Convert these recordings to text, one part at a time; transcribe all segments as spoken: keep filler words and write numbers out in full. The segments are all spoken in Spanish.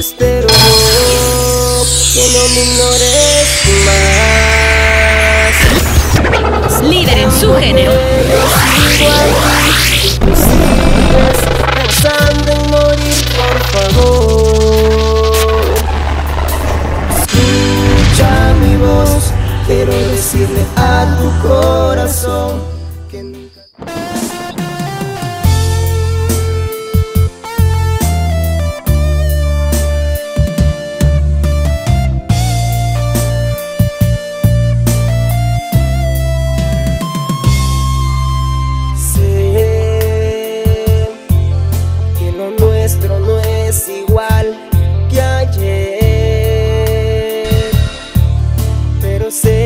Espero que no me ignores más. Líder en su género. Tú sigues pensando en morir, por favor. Escucha mi voz, quiero decirle a tu corazón que nunca. No es igual que ayer, pero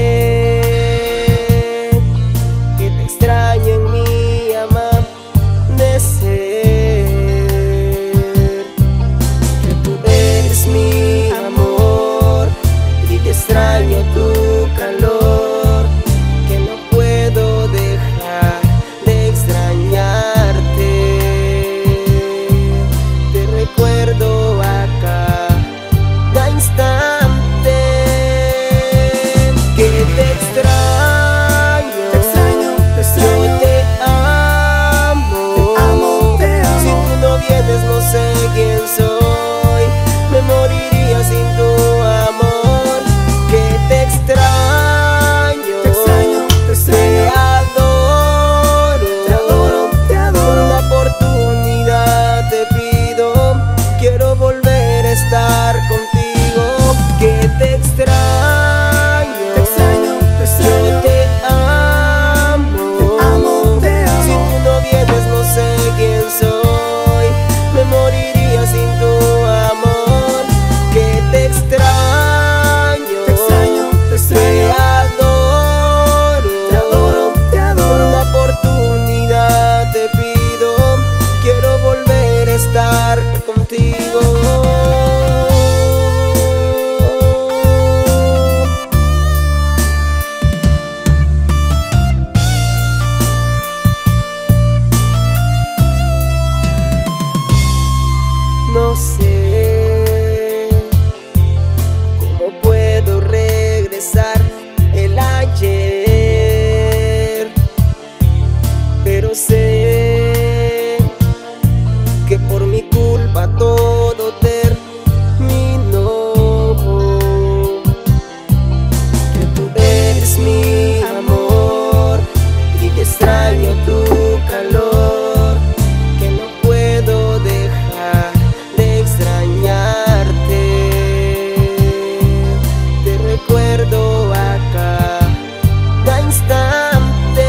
sé que te extraño en mi amanecer, que tú eres mi amor y que extraño tu calor, que no puedo dejar de extrañarte. Recuerdo a cada instante que te extraño, te extraño, te extraño. Yo te amo, te amo, te amo. Si tú no vienes no sé quién soy, me moriría sin tu amor. Que te extraño, te extraño, te extraño. Te adoro, te adoro, te adoro. Una oportunidad te pido, quiero volver a estar contigo. Que te extraño, te extraño, te extraño. Yo te amo, te amo, te amo. Si tú no vienes no sé quién soy, me moriría sin tu amor. Que te extraño, te extraño, te extraño. Te adoro, te adoro, te adoro. Una oportunidad te pido, quiero volver a estar contigo. No sé cómo puedo regresar el ayer, pero sé que por mi culpa todo terminó, que tú eres mi amor y que extraño tu calor, que no puedo dejar de extrañarte. Te recuerdo a cada instante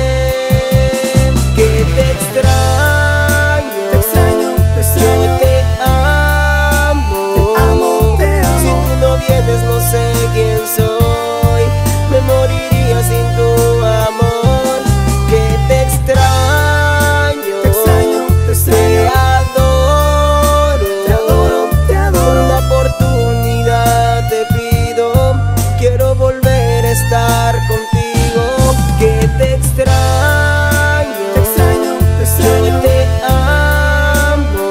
que te extraño. Yo te amo, te amo, te amo. Si tú no vienes no sé quién soy, me moriría sin tu amor. Que te extraño, te extraño, te extraño. Te adoro, te adoro, te adoro. Una oportunidad te pido, quiero volver a estar contigo. Que te extraño, te extraño, te extraño. Yo te amo,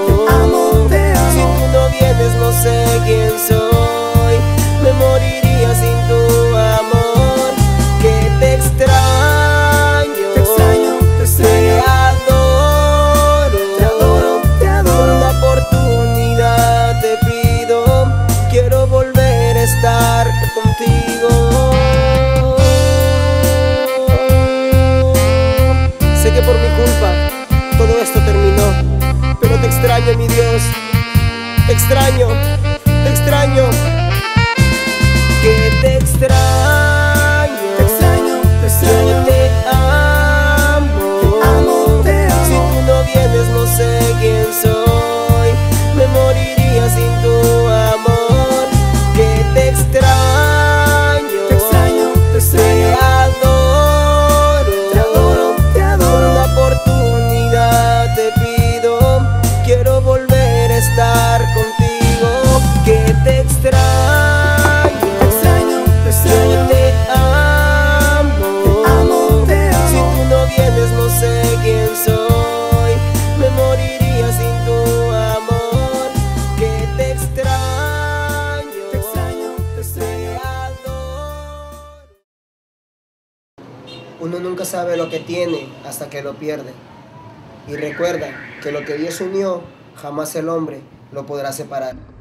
no sé quién soy, me moriría sin tu amor. Que te extraño, te extraño, te extraño. Te adoro, te adoro, te adoro. Una oportunidad te pido, quiero volver a estar contigo. Sé que por mi culpa todo esto terminó, pero te extraño, mi Dios. Te extraño, te extraño. Que te extraño, te extraño, te extraño. Yo te amo, te amo, te amo. Si tú no vienes no sé quién soy, me moriría sin tu amor. Que te extraño, te extraño, te extraño. Te adoro, te adoro, te adoro. Una oportunidad te pido, quiero volver a estar contigo. Que te extraño, te extraño, te extraño. Yo te amo, te amo, te amo. Si tú no vienes no sé quién soy, me moriría sin tu amor. Que te extraño. nunca sabe lo que tiene hasta que lo pierde. Y recuerda que lo que Dios unió, jamás el hombre lo podrá separar.